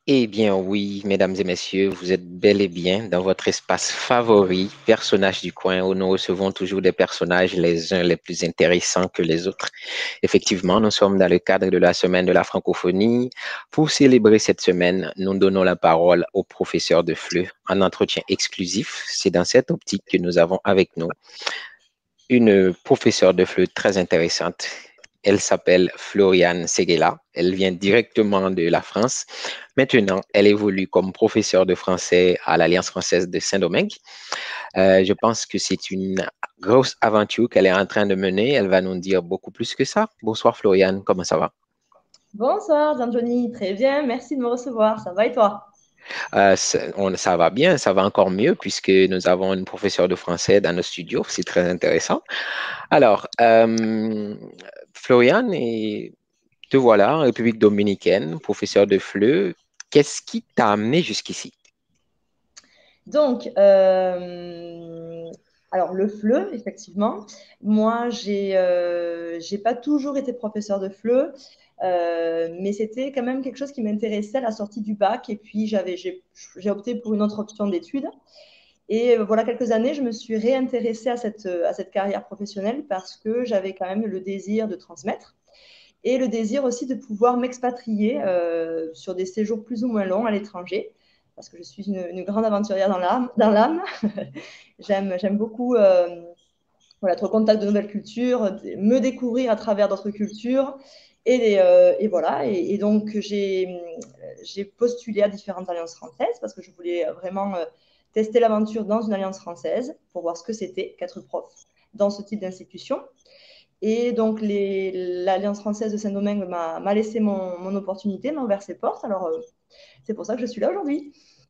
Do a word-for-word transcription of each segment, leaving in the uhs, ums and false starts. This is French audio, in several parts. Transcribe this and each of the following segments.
Eh bien oui, mesdames et messieurs, vous êtes bel et bien dans votre espace favori, personnage du coin, où nous recevons toujours des personnages les uns les plus intéressants que les autres. Effectivement, nous sommes dans le cadre de la semaine de la francophonie. Pour célébrer cette semaine, nous donnons la parole au professeur de F L E en entretien exclusif. C'est dans cette optique que nous avons avec nous une professeure de F L E très intéressante. Elle s'appelle Floriane Seguela. Elle vient directement de la France. Maintenant, elle évolue comme professeure de français à l'Alliance française de Saint-Domingue. Euh, je pense que c'est une grosse aventure qu'elle est en train de mener. Elle va nous dire beaucoup plus que ça. Bonsoir Floriane, comment ça va? Bonsoir, Jean-Johnny. Très bien, merci de me recevoir. Ça va et toi? Euh, ça, on- ça va bien, ça va encore mieux puisque nous avons une professeure de français dans nos studios. C'est très intéressant. Alors, euh, Floriane, et te voilà, en République dominicaine, professeur de F L E. Qu'est-ce qui t'a amené jusqu'ici? Donc, euh, alors le F L E, effectivement. Moi, j'ai euh, j'ai pas toujours été professeur de F L E, euh, mais c'était quand même quelque chose qui m'intéressait à la sortie du bac. Et puis, j'avais j'ai j'ai opté pour une autre option d'études. Et voilà quelques années, je me suis réintéressée à cette, à cette carrière professionnelle parce que j'avais quand même le désir de transmettre et le désir aussi de pouvoir m'expatrier euh, sur des séjours plus ou moins longs à l'étranger, parce que je suis une, une grande aventurière dans l'âme. Dans l'âme. j'aime, j'aime beaucoup euh, voilà, être au contact de nouvelles cultures, me découvrir à travers d'autres cultures. Et, euh, et voilà, et, et donc j'ai, j'ai postulé à différentes alliances françaises parce que je voulais vraiment euh, tester l'aventure dans une alliance française pour voir ce que c'était qu'être prof dans ce type d'institution. Et donc, l'Alliance française de Saint-Domingue m'a laissé mon, mon, opportunité, m'a ouvert ses portes. Alors, euh, c'est pour ça que je suis là aujourd'hui.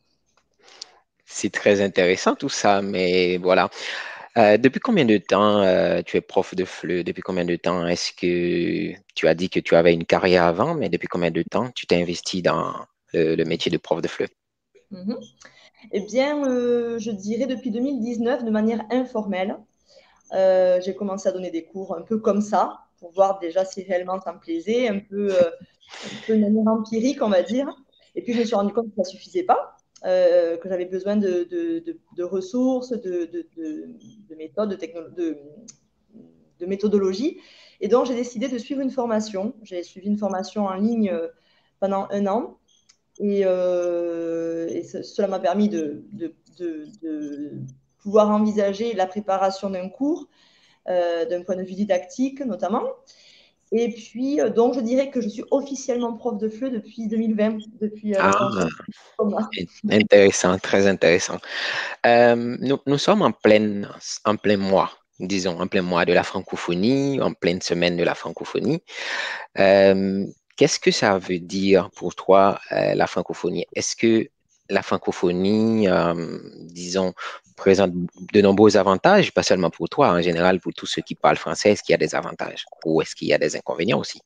C'est très intéressant tout ça, mais voilà. Euh, depuis combien de temps euh, tu es prof de F L E? Depuis combien de temps est-ce que tu as dit que tu avais une carrière avant, mais depuis combien de temps tu t'es investi dans le, le métier de prof de F L E? Mm -hmm. Eh bien, euh, je dirais depuis deux mille dix-neuf, de manière informelle. Euh, j'ai commencé à donner des cours un peu comme ça, pour voir déjà si réellement ça me plaisait, un peu, euh, un peu de manière empirique, on va dire. Et puis, je me suis rendu compte que ça ne suffisait pas, euh, que j'avais besoin de, de, de, de ressources, de, de, de méthodes, de, techno de, de méthodologie. Et donc, j'ai décidé de suivre une formation. J'ai suivi une formation en ligne pendant un an. Et, euh, et cela m'a permis de, de, de, de, pouvoir envisager la préparation d'un cours, euh, d'un point de vue didactique notamment. Et puis, euh, donc, je dirais que je suis officiellement prof de F L E depuis deux mille vingt, depuis euh, Ah, l'ascension. intéressant, très intéressant. Euh, nous, nous sommes en plein, en plein mois, disons, en plein mois de la francophonie, en pleine semaine de la francophonie. Euh, Qu'est-ce que ça veut dire pour toi, euh, la francophonie? Est-ce que la francophonie, euh, disons, présente de nombreux avantages, pas seulement pour toi, en général, pour tous ceux qui parlent français, est-ce qu'il y a des avantages ou est-ce qu'il y a des inconvénients aussi?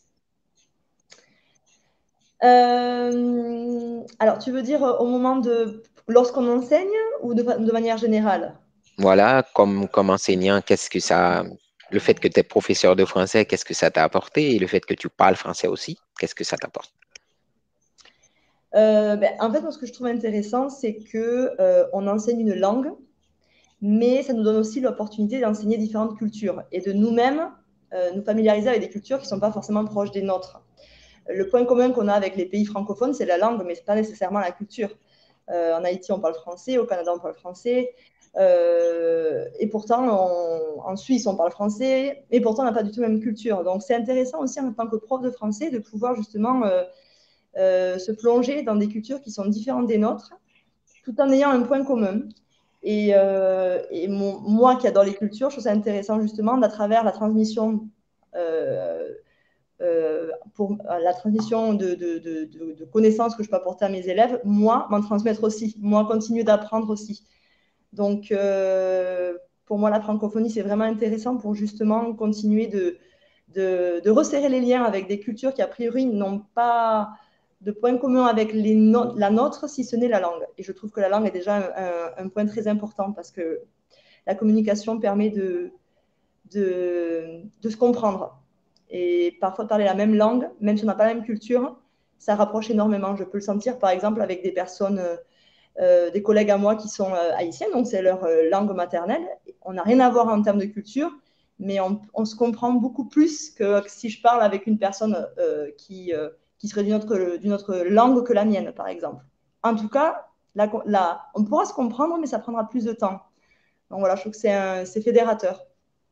Euh, alors, tu veux dire au moment de lorsqu'on enseigne ou de, de manière générale? Voilà, comme, comme enseignant, qu'est-ce que ça, le fait que tu es professeur de français, qu'est-ce que ça t'a apporté? Et le fait que tu parles français aussi, qu'est-ce que ça t'apporte? Euh, ben, en fait, moi, ce que je trouve intéressant, c'est que euh, on enseigne une langue, mais ça nous donne aussi l'opportunité d'enseigner différentes cultures et de nous-mêmes euh, nous familiariser avec des cultures qui ne sont pas forcément proches des nôtres. Le point commun qu'on a avec les pays francophones, c'est la langue, mais ce n'est pas nécessairement la culture. Euh, en Haïti, on parle français, au Canada, on parle français, euh, et pourtant, on, en Suisse, on parle français, et pourtant, on n'a pas du tout la même culture. Donc, c'est intéressant aussi en tant que prof de français de pouvoir justement euh, euh, se plonger dans des cultures qui sont différentes des nôtres, tout en ayant un point commun. Et, euh, et mon, moi qui adore les cultures, je trouve ça intéressant justement d'à travers la transmission, euh, euh, pour la transmission de, de, de, de, connaissances que je peux apporter à mes élèves, moi m'en transmettre aussi, moi continuer d'apprendre aussi. Donc euh, pour moi la francophonie c'est vraiment intéressant pour justement continuer de, de, de resserrer les liens avec des cultures qui a priori n'ont pas de point commun avec les no la nôtre, si ce n'est la langue. Et je trouve que la langue est déjà un, un, un point très important parce que la communication permet de, de, de se comprendre. Et parfois parler la même langue, même si on n'a pas la même culture, ça rapproche énormément. Je peux le sentir, par exemple, avec des personnes, euh, des collègues à moi qui sont euh, haïtiennes, donc c'est leur euh, langue maternelle. On n'a rien à voir en termes de culture, mais on, on se comprend beaucoup plus que, que si je parle avec une personne euh, qui, euh, qui serait d'une autre, d'une autre langue que la mienne, par exemple. En tout cas, la, la, on pourra se comprendre, mais ça prendra plus de temps. Donc voilà, je trouve que c'est, c'est fédérateur.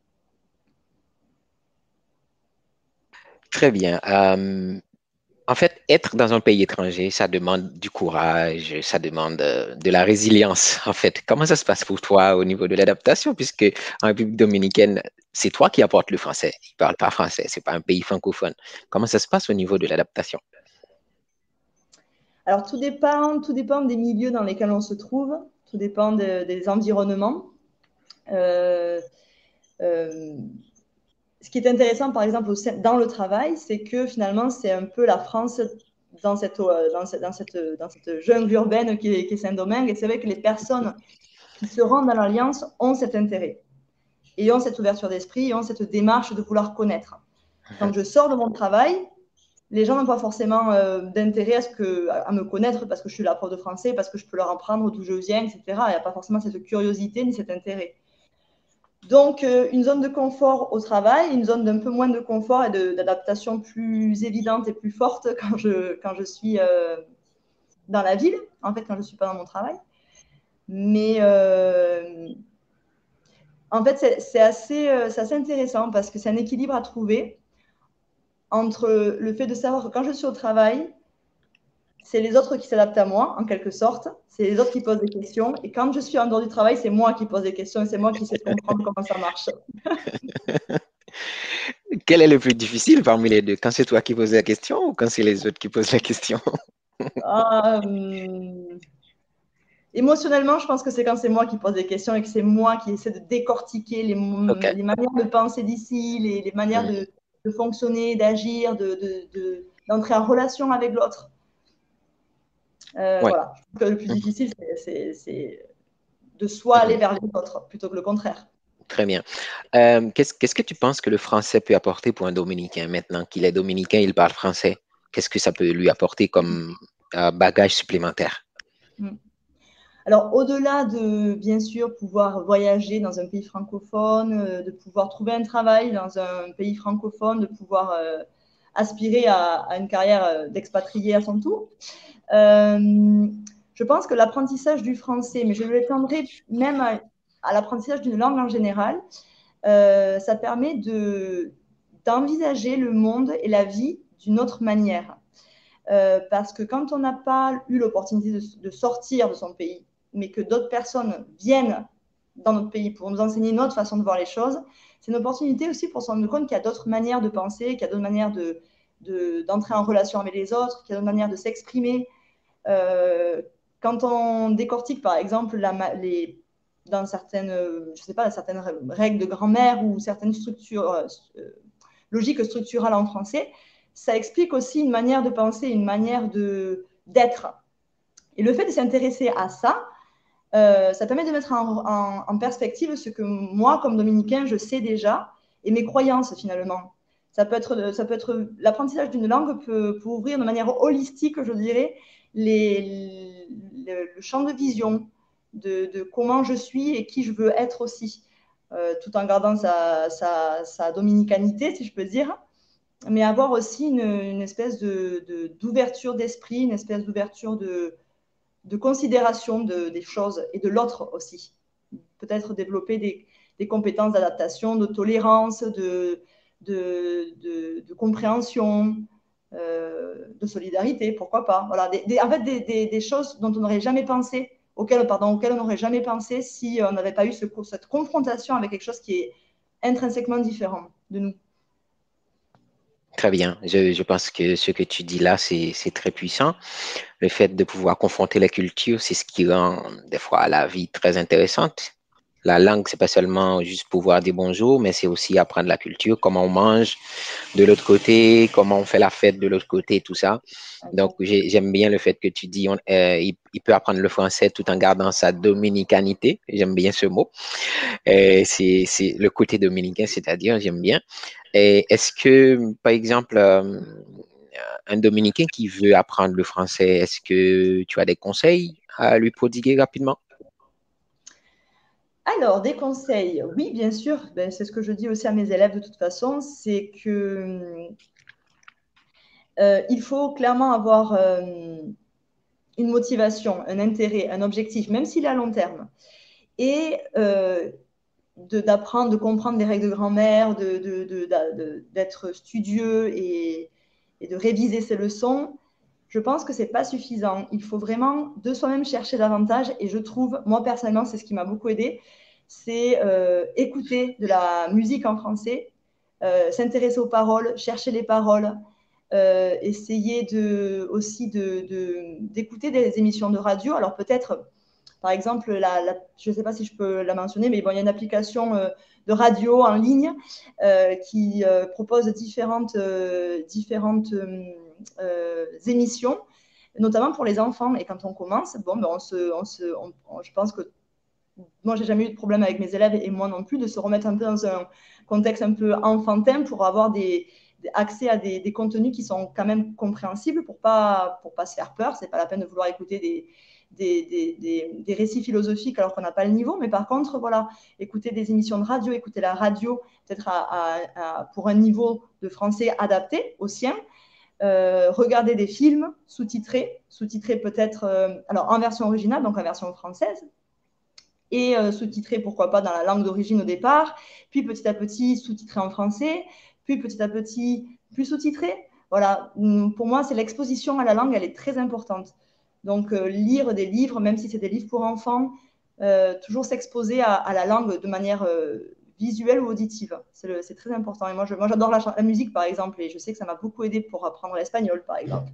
Très bien. Euh, en fait, être dans un pays étranger, ça demande du courage, ça demande euh, de la résilience, en fait. Comment ça se passe pour toi au niveau de l'adaptation, puisque en République dominicaine, c'est toi qui apportes le français. Ils ne parlent pas français, c'est pas un pays francophone. Comment ça se passe au niveau de l'adaptation? Alors, tout dépend, tout dépend des milieux dans lesquels on se trouve, tout dépend de, des environnements. Euh, euh, ce qui est intéressant, par exemple, dans le travail, c'est que finalement, c'est un peu la France dans cette, dans cette, dans cette, dans cette jungle urbaine qui est, qui est Saint-Domingue. Et c'est vrai que les personnes qui se rendent dans l'Alliance ont cet intérêt et ont cette ouverture d'esprit et ont cette démarche de vouloir connaître. Quand je sors de mon travail, les gens n'ont pas forcément euh, d'intérêt à, ce que, à me connaître parce que je suis la prof de français, parce que je peux leur apprendre d'où je viens, et cetera. Il n'y a pas forcément cette curiosité ni cet intérêt. Donc, euh, une zone de confort au travail, une zone d'un peu moins de confort et de, d'adaptation plus évidente et plus forte quand je, quand je suis euh, dans la ville, en fait, quand je ne suis pas dans mon travail. Mais euh, en fait, c'est, c'est, assez, euh, c'est assez intéressant parce que c'est un équilibre à trouver entre le fait de savoir que quand je suis au travail, c'est les autres qui s'adaptent à moi, en quelque sorte. C'est les autres qui posent des questions. Et quand je suis en dehors du travail, c'est moi qui pose des questions et c'est moi qui sais comprendre comment ça marche. Quel est le plus difficile parmi les deux? Quand c'est toi qui poses la question ou quand c'est les autres qui posent la question? Euh, émotionnellement, je pense que c'est quand c'est moi qui pose des questions et que c'est moi qui essaie de décortiquer les, OK. les manières de penser d'ici, les, les manières Mhm. de, de fonctionner, d'agir, de, de, de, d'entrer en relation avec l'autre. Euh, Ouais. voilà. Je trouve que le plus Mhm. difficile, c'est, c'est, c'est de soi aller Mhm. vers les autres plutôt que le contraire. Très bien. Euh, qu'est-ce, qu'est-ce que tu penses que le français peut apporter pour un Dominicain maintenant qu'il est Dominicain, il parle français? Qu'est-ce que ça peut lui apporter comme euh, bagage supplémentaire? Mm. Alors, au-delà de, bien sûr, pouvoir voyager dans un pays francophone, euh, de pouvoir trouver un travail dans un pays francophone, de pouvoir euh, aspirer à, à, une carrière d'expatrié à son tour, euh, je pense que l'apprentissage du français, mais je l'étendrai même à, à l'apprentissage d'une langue en général, euh, ça permet de, d'envisager le monde et la vie d'une autre manière. Euh, parce que quand on n'a pas eu l'opportunité de, de sortir de son pays, mais que d'autres personnes viennent dans notre pays pour nous enseigner notre façon de voir les choses, c'est une opportunité aussi pour se rendre compte qu'il y a d'autres manières de penser, qu'il y a d'autres manières de, de, d'entrer en relation avec les autres, qu'il y a d'autres manières de s'exprimer. Euh, quand on décortique, par exemple, la, les, dans certaines, je sais pas, certaines règles de grammaire ou certaines structures, euh, logiques structurales en français, ça explique aussi une manière de penser, une manière de, d'être. Et le fait de s'intéresser à ça, euh, ça permet de mettre en, en, en, perspective ce que moi, comme dominicain, je sais déjà et mes croyances finalement. Ça peut être, ça peut être l'apprentissage d'une langue peut, peut ouvrir de manière holistique, je dirais, les, le, le champ de vision de, de, comment je suis et qui je veux être aussi, euh, tout en gardant sa, sa, sa dominicanité, si je peux dire, mais avoir aussi une, une espèce de, de, d'ouverture d'esprit, une espèce d'ouverture de, de considération de, des choses et de l'autre aussi. Peut-être développer des, des compétences d'adaptation, de tolérance, de, de, de, de compréhension, euh, de solidarité, pourquoi pas. Voilà, des, des, en fait, des, des, des choses dont on n'aurait jamais pensé, auxquelles, pardon, auxquelles on n'aurait jamais pensé si on n'avait pas eu ce, cette confrontation avec quelque chose qui est intrinsèquement différent de nous. Très bien. Je, je pense que ce que tu dis là, c'est, c'est très puissant. Le fait de pouvoir confronter la culture, c'est ce qui rend des fois la vie très intéressante. La langue, c'est pas seulement juste pouvoir dire bonjour, mais c'est aussi apprendre la culture, comment on mange de l'autre côté, comment on fait la fête de l'autre côté, tout ça. Donc, j'ai- j'aime bien le fait que tu dis on, euh, il, il peut apprendre le français tout en gardant sa dominicanité. J'aime bien ce mot. Euh, c'est, c'est le côté dominicain, c'est-à-dire, j'aime bien. Et est-ce que, par exemple, euh, un Dominicain qui veut apprendre le français, est-ce que tu as des conseils à lui prodiguer rapidement? Alors, des conseils, oui, bien sûr. Ben, c'est ce que je dis aussi à mes élèves de toute façon, c'est que euh, il faut clairement avoir euh, une motivation, un intérêt, un objectif, même s'il est à long terme. Et euh, d'apprendre, de, de comprendre les règles de grammaire, d'être de, de, de, de, studieux et, et de réviser ses leçons, je pense que ce n'est pas suffisant. Il faut vraiment de soi-même chercher davantage. Et je trouve, moi personnellement, c'est ce qui m'a beaucoup aidé, c'est euh, écouter de la musique en français, euh, s'intéresser aux paroles, chercher les paroles, euh, essayer de, aussi d'écouter de, de, des émissions de radio. Alors peut-être, par exemple, la, la, je ne sais pas si je peux la mentionner, mais bon, il y a une application euh, de radio en ligne euh, qui euh, propose différentes, euh, différentes euh, émissions, notamment pour les enfants. Et quand on commence, bon, ben on se, on se, on, on, je pense que moi, j'ai jamais eu de problème avec mes élèves et moi non plus de se remettre un peu dans un contexte un peu enfantin pour avoir des, des accès à des, des, contenus qui sont quand même compréhensibles pour pas pour pas se faire peur. C'est pas la peine de vouloir écouter des des, des, des, des récits philosophiques alors qu'on n'a pas le niveau, mais par contre, voilà, écouter des émissions de radio, écouter la radio peut-être à, à, à, pour un niveau de français adapté au sien, euh, regarder des films sous-titrés, sous-titrés peut-être euh, alors en version originale, donc en version française, et euh, sous-titré, pourquoi pas, dans la langue d'origine au départ, puis petit à petit sous-titré en français, puis petit à petit plus sous-titré. Voilà, pour moi, c'est l'exposition à la langue, elle est très importante. Donc, euh, lire des livres, même si c'est des livres pour enfants, euh, toujours s'exposer à, à, la langue de manière euh, visuelle ou auditive. C'est très important. Et moi, j'adore la, la musique, par exemple, et je sais que ça m'a beaucoup aidé pour apprendre l'espagnol, par exemple.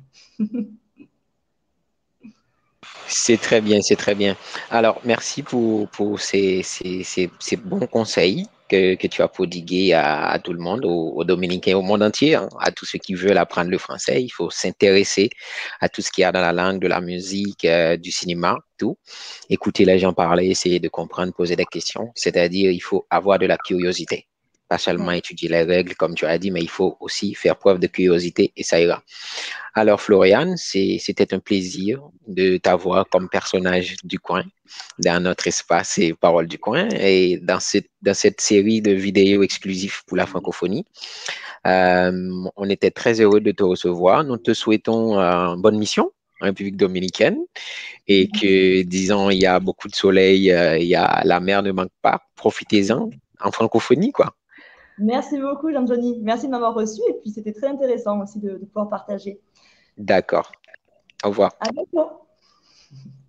C'est très bien, c'est très bien. Alors, merci pour, pour ces, ces, ces, ces bons conseils que, que tu as prodigués à, à tout le monde, aux, aux Dominicains, au monde entier, hein, à tous ceux qui veulent apprendre le français. Il faut s'intéresser à tout ce qu'il y a dans la langue, de la musique, euh, du cinéma, tout. Écouter les gens parler, essayer de comprendre, poser des questions. C'est-à-dire, il faut avoir de la curiosité. Pas seulement étudier les règles, comme tu as dit, mais il faut aussi faire preuve de curiosité et ça ira. Alors, Floriane, c'était un plaisir de t'avoir comme personnage du coin dans notre espace et Paroles du coin et dans cette, dans cette série de vidéos exclusives pour la francophonie. Euh, on était très heureux de te recevoir. Nous te souhaitons euh, bonne mission en République dominicaine et que, disons, il y a beaucoup de soleil, euh, il y a, la mer ne manque pas. Profitez-en en francophonie, quoi. Merci beaucoup, Jean-Johnny. Merci de m'avoir reçu et puis c'était très intéressant aussi de, de pouvoir partager. D'accord. Au revoir. À bientôt.